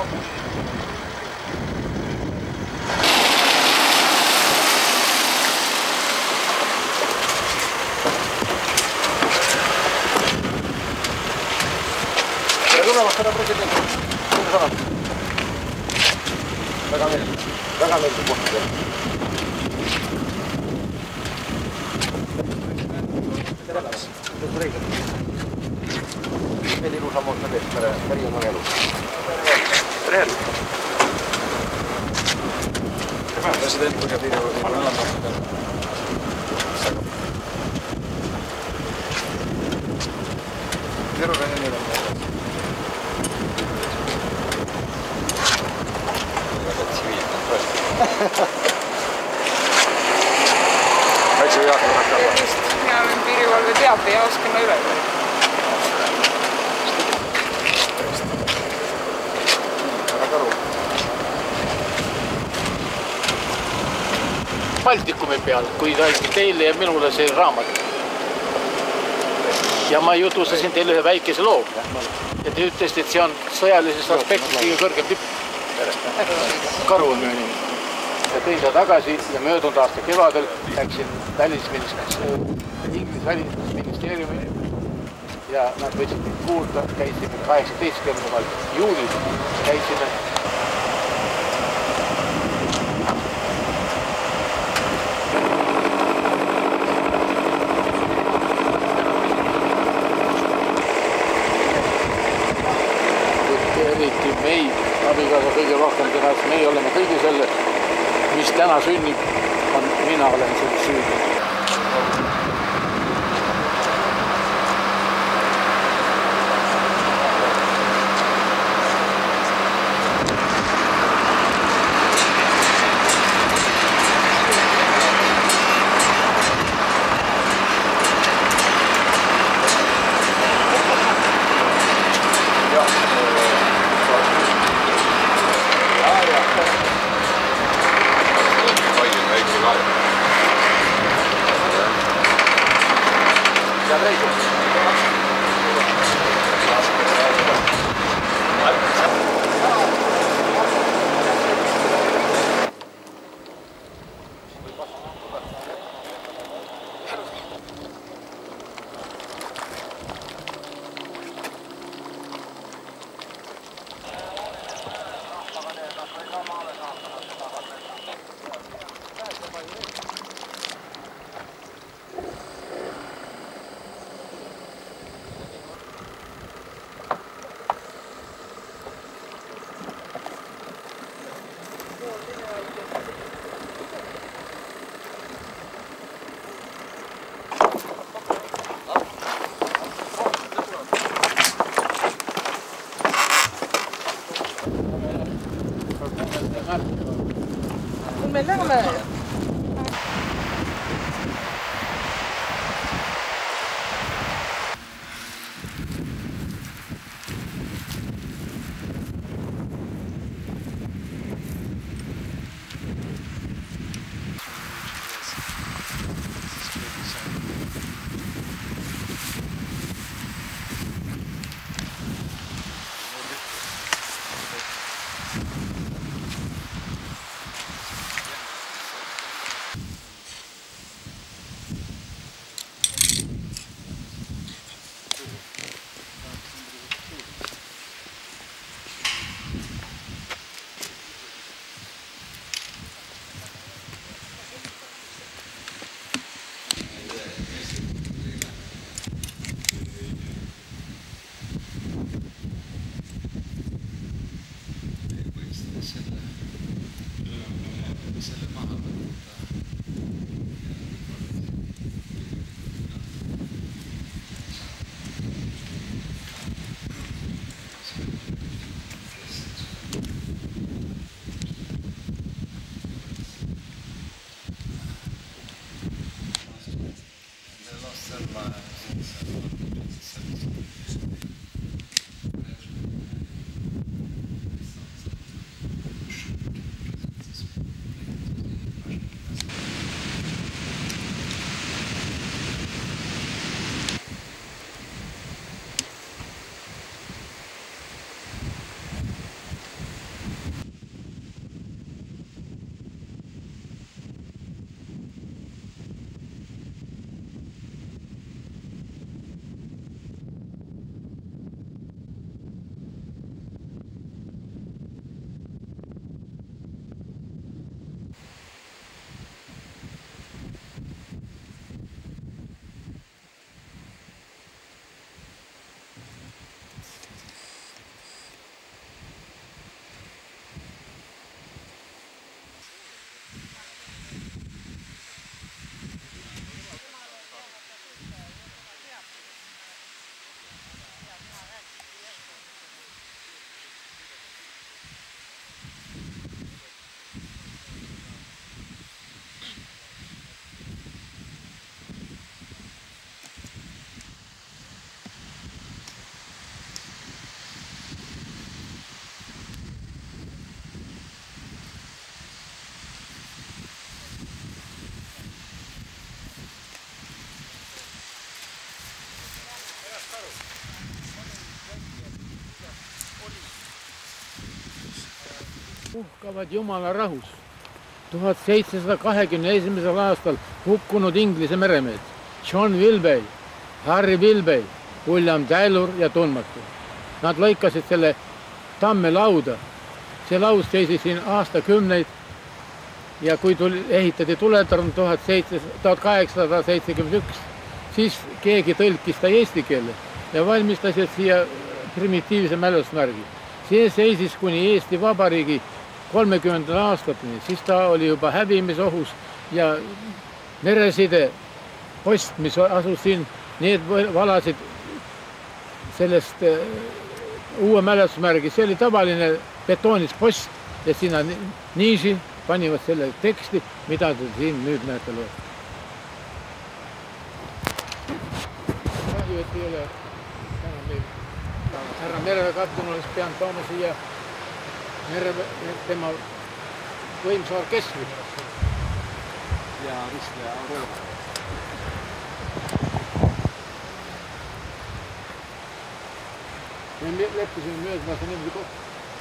Härra president, suur sõnad. Väga meeldiv koht teha. Tere päevast. Meil ilusam on see päri on elu. Tere hea. President, kui teile on alandanud. Terve nii on. Kaitseväe juhataja tervist, mina olen piirivalve teabe ja oskan üle. Baltikumi peal, kui teile ja minule see raamat. Ja ma jutustasin teile ühe väikese loo. Ja te ütlesite, et see on sõjalisest aspektist kõige kõrgem tipp. Karu on minu nimi. Ja tõin ta tagasi ja möödunud aasta kevadel läksin Inglise välisministeeriumi ja nad võtsid mind kuulda, käisime 18. juulil, käisime eriti meid, abikaasa kõige rohkem teha, et meie oleme kõige selle, mis täna sünnib, mina olen selle süüdi. Me läheme. Puhkavad Jumala rahus. 1721. aastal hukkunud Inglise meremehed John Wilbey, Harry Wilbey, William Taylor ja tundmatu. Nad lõikasid selle tamme lauda. See laud seisis siin aastakümneid ja kui ehitati tuletorn 1871, siis keegi tõlkis ta eesti keele ja valmistasid siia primitiivse mälusmärgi. See seisis kuni Eesti Vabariigi 30. aastateni, siis ta oli juba hävimisohus ja mereside post, mis asus siin, need valasid sellest uue mälusmärgi. See oli tavaline betoonist post ja sinna niisi panivad selle teksti, mida te siin nüüd näete lood. Kahju, et ei ole härra Merve-Kapten oleks peanud tooma siia tema võimsa orkestri. Ja Risle Aurora. Me leppisime möödmassa niimoodi kokku.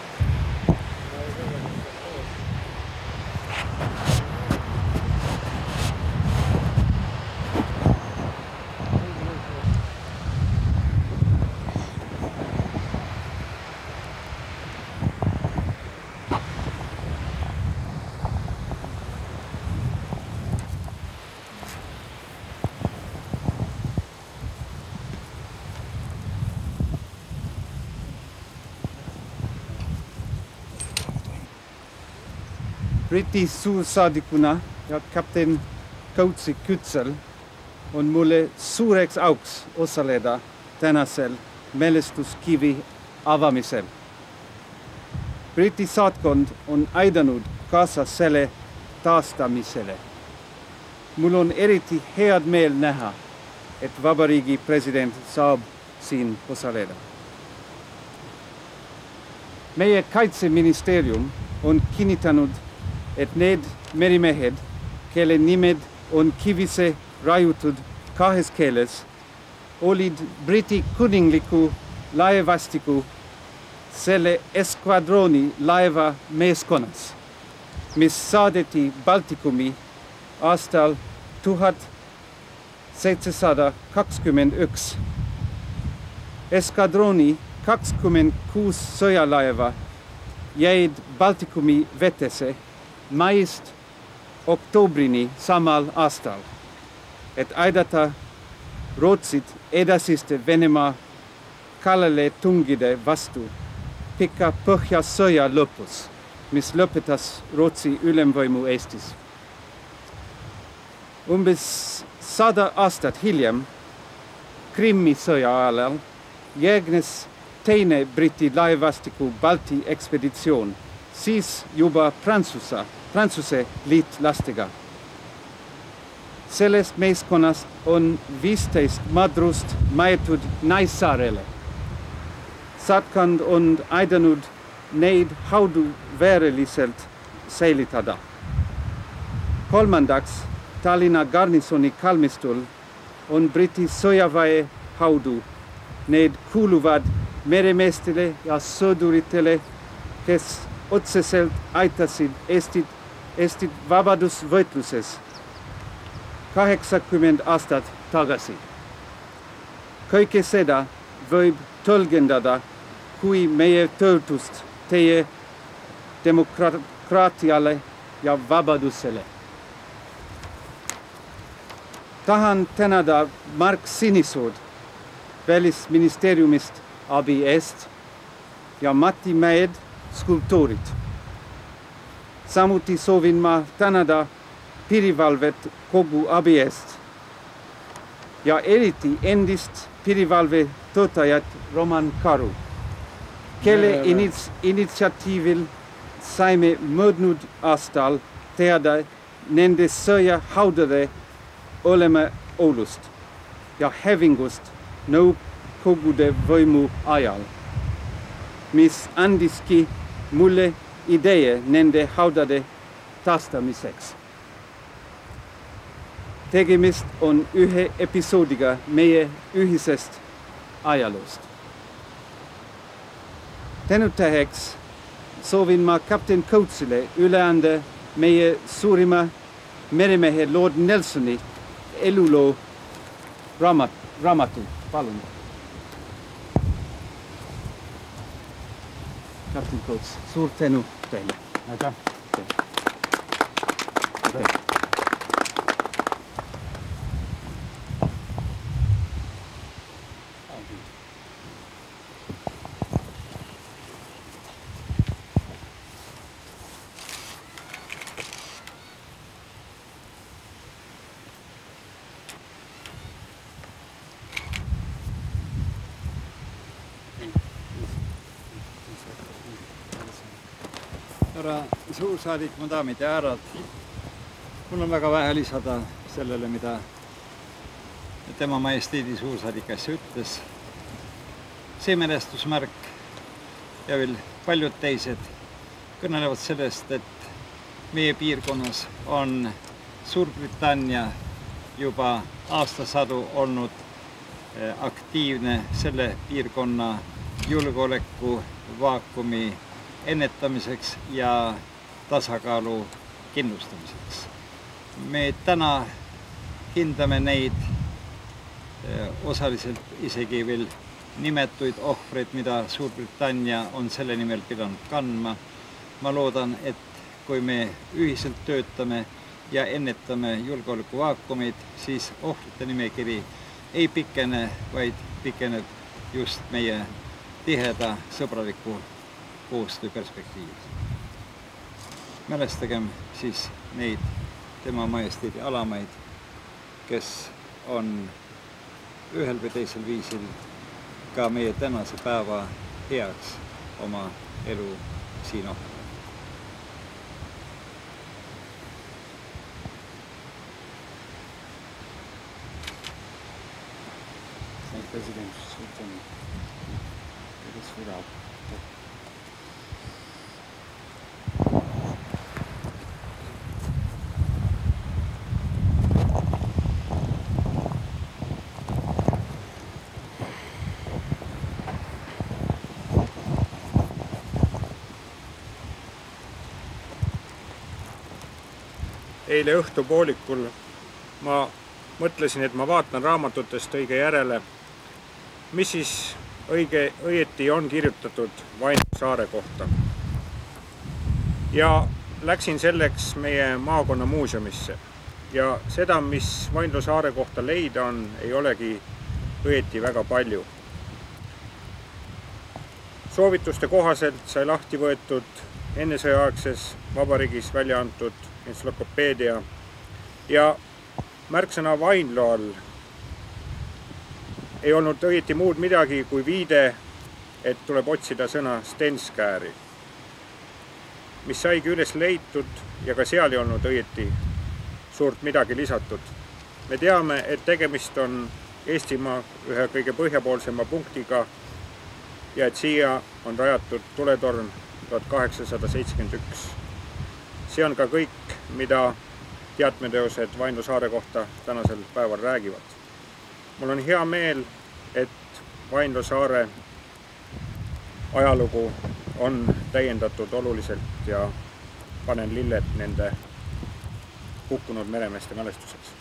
Briti suursaadikuna ja kapten Kautsi Kütsel on mulle suureks auks osaleda tänasel mälestuskivi avamisel. Briti saatkond on aidanud kaasa selle taastamisele. Mul on eriti head meel näha, et vabariigi president saab siin osaleda. Meie kaitseministeerium on kinnitanud, et need merimehed, kelle nimed on kivisse raiutud kahes keeles, olid Briti kuningliku laevastiku selle eskvadrooni laeva meeskonnas, mis saadeti Baltikumi aastal 1721. Eskadrooni 26 sõjalaeva jäid Baltikumi vetesse maist oktoobrini samal aastal, et aidata Rootsit edasiste Venemaa kallale tungide vastu pika Põhjasõja lõpus, mis lõpetas Rootsi ülemvõimu Eestis. Umbes 100 aastat hiljem, Krimmi sõja ajal, järgnes teine Briti laevastiku Balti ekspeditsioon, siis juba Prantsuse liitlastega. Sellest meeskonnast on 15 madrust maetud Naissaarele. Saatkond on aidanud neid haudu vääriliselt säilitada. Kolmandaks, Tallinna garnisoni kalmistul on Briti sõjaväe haudu. Need kuuluvad meremeestele ja sõduritele, kes otseselt aitasid Eestit vabadusvõitluses 80 aastat tagasi. Kõike seda võib tõlgendada kui meie toetust teie demokraatiale ja vabadusele. Tahan tänada Mark Sinisood Välisministeeriumist abi eest ja Mati Mäed skulptuurid. Samuti soovin ma tänada piirivalvet kogu abi eest ja eriti endist piirivalve töötajat Roman Karu, kelle initsiatiivil saime möödunud aastal teada nende sõjahaudade olemaolust ja hävingust Nõukogude võimu ajal, mis andiski mulle idee nende haudade taastamiseks. Tegemist on ühe episoodiga meie ühisest ajaloost. Tänutäheks soovin ma kapten Coatesile üle anda meie suurima meremehe Lord Nelsoni eluloo raamatu. Palun. Kapten Coates, suur tänu teile. Aitäh. Härra suursaadik, mu daamid ja härrad, mul on väga vähe lisada sellele, mida tema majesteedi suursaadik äsja ütles. See mälestusmärk ja veel paljud teised kõnelevad sellest, et meie piirkonnas on Suurbritannia juba aastasadu olnud aktiivne selle piirkonna julgeoleku vaakumi ennetamiseks ja tasakaalu kindlustamiseks. Me täna hindame neid osaliselt isegi veel nimetuid ohvreid, mida Suurbritannia on selle nimel pidanud kandma. Ma loodan, et kui me ühiselt töötame ja ennetame julgeolekuvaakumid, siis ohvrite nimekiri ei pikene, vaid pikeneb just meie tiheda sõbraliku koostöö perspektiivis. Mälestagem siis neid tema majesteedi alamaid, kes on ühel või teisel viisil ka meie tänase päeva heaks oma elu siin ohverdanud. President, suur tänu. Eile õhtupoolikul ma mõtlesin, et ma vaatan raamatutest õige järele, mis siis õieti on kirjutatud Vaindloo saare kohta. Ja läksin selleks meie maakonna muuseumisse ja seda, mis Vaindloo saare kohta leida on, ei olegi õieti väga palju. Soovituste kohaselt sai lahti võetud ennesõjaaegses vabariigis välja antud entsüklopeedia ja märksõna Vaindloo all ei olnud õieti muud midagi kui viide, et tuleb otsida sõna Stenskääri, mis saigi üles leitud ja ka seal ei olnud õieti suurt midagi lisatud. Me teame, et tegemist on Eestimaa ühe kõige põhjapoolsema punktiga ja et siia on rajatud tuletorn 1871. See on ka kõik, mida teatmeteosed Vaindloo saare kohta tänasel päeval räägivad. Mul on hea meel, et Vaindloo saare ajalugu on täiendatud oluliselt ja panen lilled nende hukkunud meremeeste mälestuseks.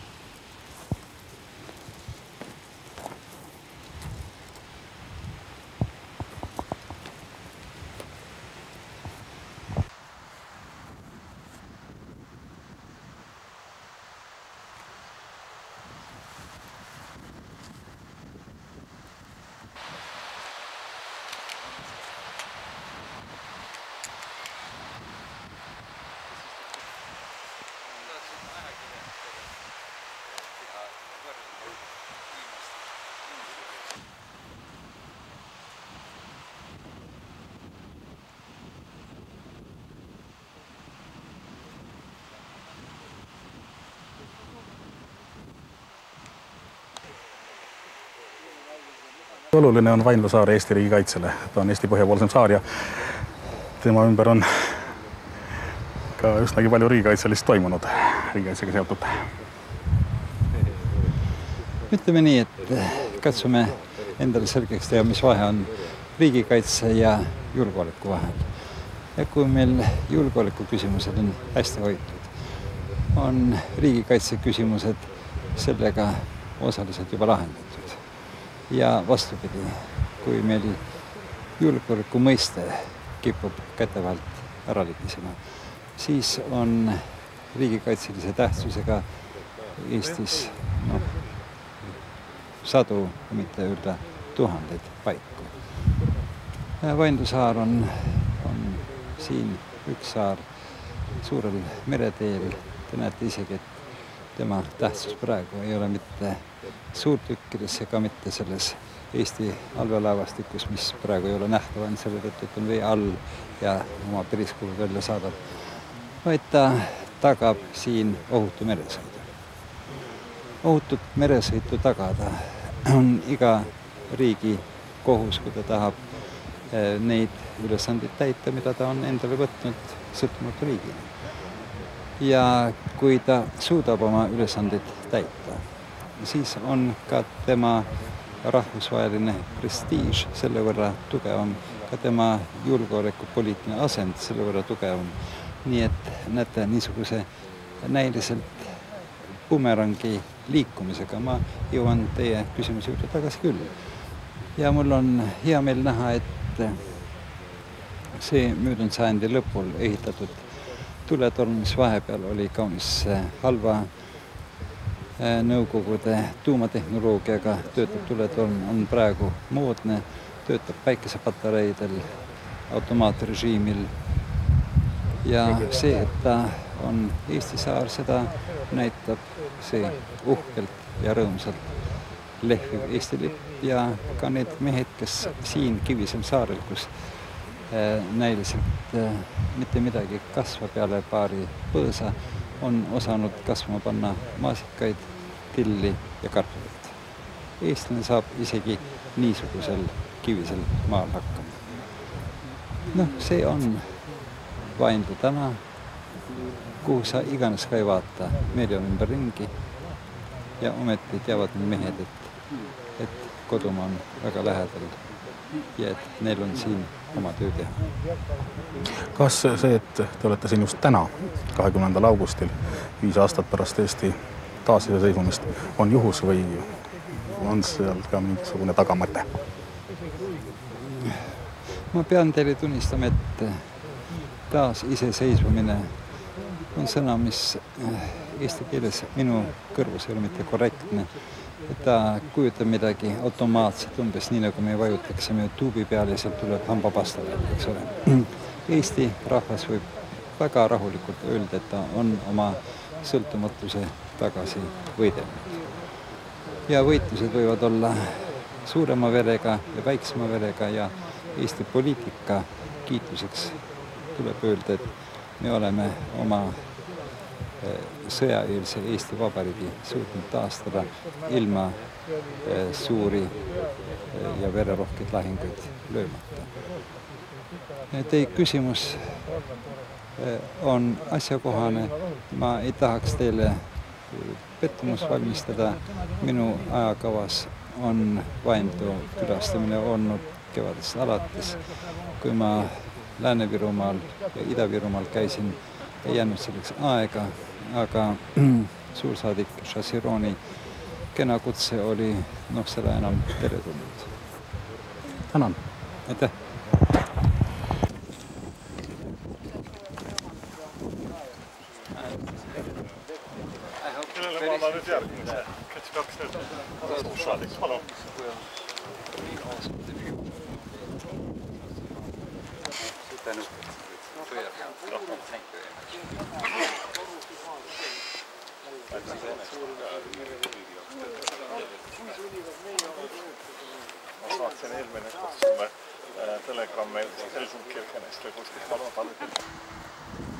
Oluline on Vaindloo saar Eesti riigikaitsele. Ta on Eesti põhjapoolsem saar ja tema ümber on ka üsnagi palju riigikaitselist toimunud, riigikaitsega seotud. Ütleme nii, et katsume endale selgeks teha, mis vahe on riigikaitse ja julgeoleku vahel. Ja kui meil julgeoleku küsimused on hästi hoitud, on riigikaitse küsimused sellega osaliselt juba lahendatud. Ja vastupidi, kui meil julgeoleku mõiste kipub käte vahelt ära libisema, siis on riigikaitselise tähtsusega Eestis sadu, mitte öelda tuhandeid paiku. Vaindu saar on siin üks saar suurel mereteel. Te näete isegi, et tema tähtsus praegu ei ole mitte suurtükkides ega mitte selles Eesti allveelaevastikus, mis praegu ei ole nähtav, on selle tõttu, et on vee all ja oma periskoobi välja saadab, vaid ta tagab siin ohutu meresõidu. Ohutut meresõitu tagada on iga riigi kohus, kui ta tahab neid ülesandeid täita, mida ta on endale võtnud sõltumatu riigina. Ja kui ta suudab oma ülesandeid täita, siis on ka tema rahvusvaheline prestiiž selle võrra tugevam, ka tema julgeolekupoliitiline asend selle võrra tugevam. Nii et näete, niisuguse näiliselt bumerangi liikumisega ma jõuan teie küsimuse juurde tagasi küll. Ja mul on hea meel näha, et see möödunud sajandi lõpul ehitatud tuletorn, mis vahepeal oli kaunis halva Nõukogude tuumatehnoloogiaga töötab tuletorn, on praegu moodne, töötab päikesepatareidel, automaatrežiimil. Ja see, et ta on Eesti saar, seda näitab see uhkelt ja rõõmsalt lehviv Eesti lipp ja ka need mehed, kes siin Kivisel saarel, kus näiliselt mitte midagi kasva peale paari põõsa, on osanud kasvama panna maasikaid, tilli ja kartulit. Eestlane saab isegi niisugusel kivisel maal hakkama. See on Vaindu täna, kuhu sa iganes ka ei vaata, meil on ümber ringi ja ometi teavad mehed, et kodumaa on väga lähedal ja et neil on siin oma töö teha. Kas see, et te olete siin just täna, 20. augustil, 5 aastat pärast Eesti taasiseseisvumist, on juhus või on seal ka mingisugune tagamõte? Ma pean teile tunnistama, et taasiseseisvumine on sõna, mis eesti keeles minu kõrvus ei ole mitte korrektne. Ta kujutab midagi automaatselt, umbes nii, nagu me vajutaksime tuubi peale ja sealt tuleb hambapasta välja, eks ole. Eesti rahvas võib väga rahulikult öelda, et ta on oma sõltumatuse tagasi võidelnud. Ja võitlused võivad olla suurema verega ja väiksema verega ja Eesti poliitika kiituseks tuleb öelda, et me oleme oma sõjaeelse Eesti Vabariigi suutnud taastada ilma suuri ja vererohkeid lahinguid löömata. Teie küsimus on asjakohane. Ma ei tahaks teile pettumus valmistada. Minu ajakavas on Vaindu külastamine olnud kevadest alates. Kui ma Lääne-Virumaal ja Ida-Virumaal käisin, ei jäänud selleks aega, aga suursaadik Šasironi kena kutse oli seda enam teretulnud. Tänan. Aitäh. Kellele ma annan nüüd järgmine? Kes kaks nüüd? Suursaadik, palun. Ma saatsin eelmine, et otsustume Telegrammi Helsinki Kirkenest või kuskilt, ma loodan, et